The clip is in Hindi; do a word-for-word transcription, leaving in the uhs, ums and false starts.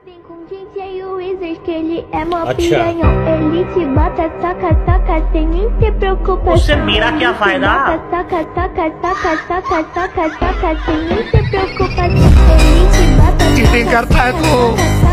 Vem com D J Wizard que ele é mó piranhão. Ele te bota, saca, saca, sem nem se preocupa. उससे मेरा क्या फायदा? Saca, saca, saca, saca, saca, saca, sem nem se preocupa. Ele te bota, cheating करता है तू।